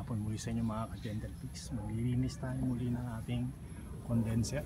hapon muli sa inyo mga ka-Gentle Fix. Maglilinis tayo muli ng ating condenser.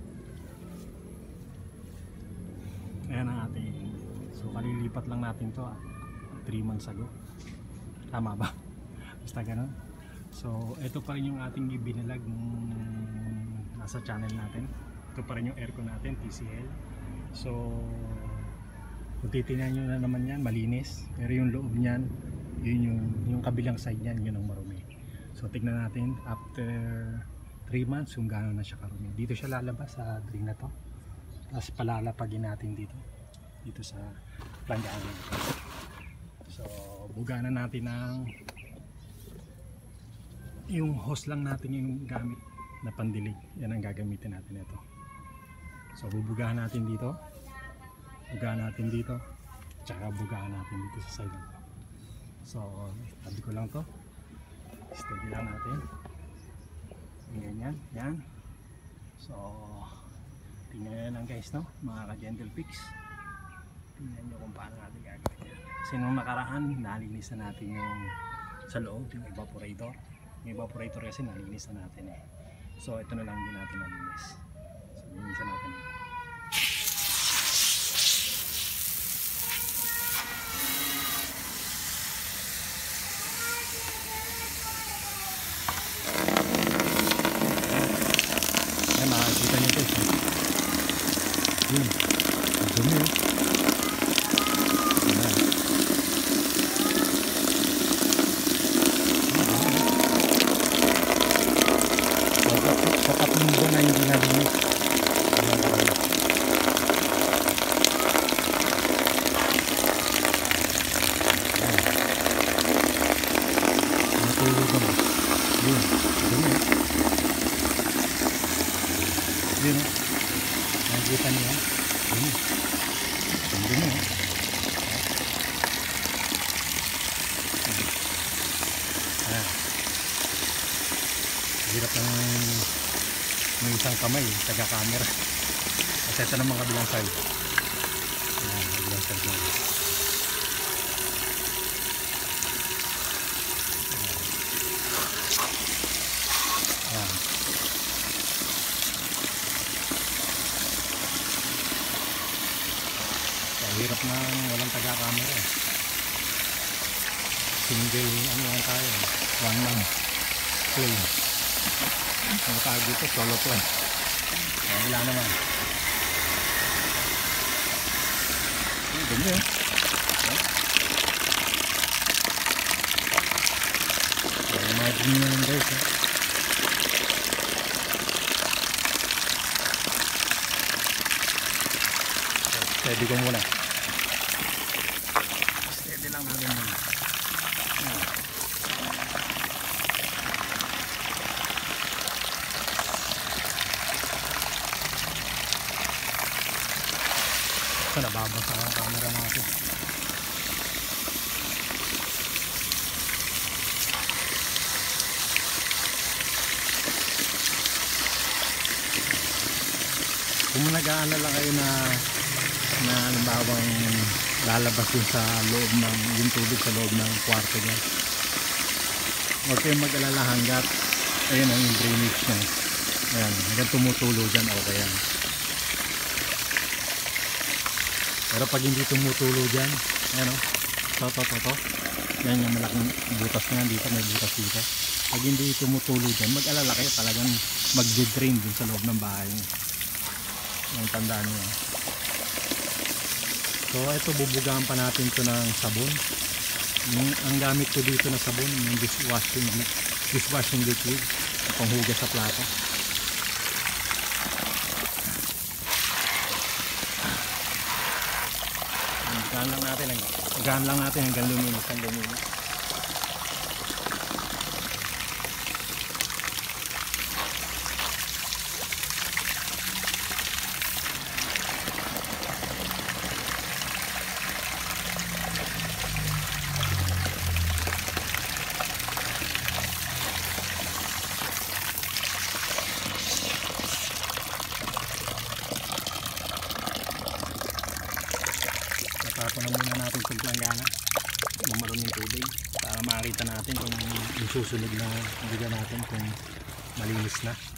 Ayan ang ating, so kalilipat lang natin to 3 months ago. Tama ba? Basta ganun. So ito pa rin yung ating ibinalag nasa channel natin. Ito pa rin yung aircon natin, TCL. So kung titingnan nyo na naman yan, malinis. Pero yung loob nyan, yun yung kabilang side niyan, yun ang marumi. So tignan natin after 3 months kung gaano na siya karumi. Dito siya lalabas sa drain na to. Tapos palalapagin natin dito sa planggana. So buganan natin ng yung hose lang natin yung gamit na pandilig. Yan ang gagamitin natin ito. So bubugahan natin dito. Bugahan natin dito. Tsaka bugahan natin dito sa side na to. So, tabi ko lang to. Steady lang natin. Ganyan, yan. So, tingnan nyo lang guys, no? Mga ka-Gentle Fix. Tingnan nyo kung paano natin gagawin yan. Kasi nung nakaraan, nalinis na natin yung sa loob, yung evaporator. Yung evaporator kasi nalinis na natin eh. So, ito na lang din natin nalinis. So, linisan natin. Makikita nyo guys, yun, ang dumi ayan. Sa 3 buwan na hindi nalinis. Matulog naman yun, dumi yun, nakikita niyo dumi, ang dumi hirap ng isang kamay taga camera kasi ito naman kabilang side. Kabilang side na hirap na walang taga-camera eh. Single ano lang tayo, one man play. Ang tawag dito, solo play. Wala naman. Ganda eh. Imagine nyo yan guys eh. Steady ko muna. Steady lang natin muna. So nababasa ang camera natin. Kung nag-aalala kayo na halimbawang lalabas yun sa loob ng yung tubig sa loob ng kwarto niya, huwag kayong mag-alala hanggat ayun ang drainage niya. Ayan, hanggang tumutulo dyan, okay yan. Pero pag hindi tumutulo dyan, ayan o, to yan yung malaking butas na yan dito, may butas dito. Pag hindi tumutulo dyan, mag-alala kayo, talagang mag-drain dun sa loob ng bahay niya. Yung tandaan nyo. So ito, bubugahan pa natin ito ng sabon. Ang gamit ko dito na sabon, yung dishwashing liquid, panghugas sa plato. Gaan lang natin hanggang luminis ang luminis. Tapon na muna natin sa planggana yung maruming tubig. para makita natin kung yung susunod na video natin kung malinis na.